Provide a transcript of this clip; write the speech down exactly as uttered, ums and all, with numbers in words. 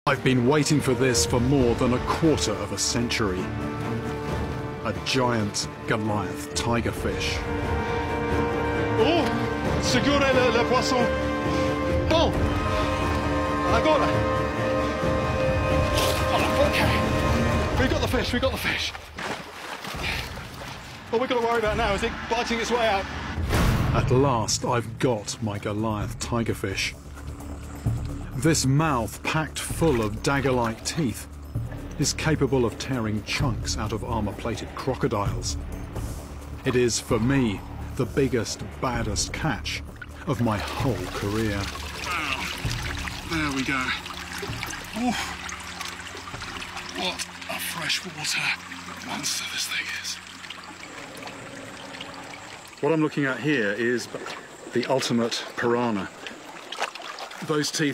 I've been waiting for this for more than a quarter of a century. A giant Goliath tigerfish. Oh, segurez le, le poisson. Bon, I got it. Oh, okay, we got the fish, we got the fish. All we've got to worry about now is it biting its way out. At last, I've got my Goliath tigerfish. This mouth, packed full of dagger-like teeth, is capable of tearing chunks out of armour-plated crocodiles. It is, for me, the biggest, baddest catch of my whole career. Wow. There we go. Ooh. What a freshwater monster this thing is. What I'm looking at here is the ultimate piranha. Those teeth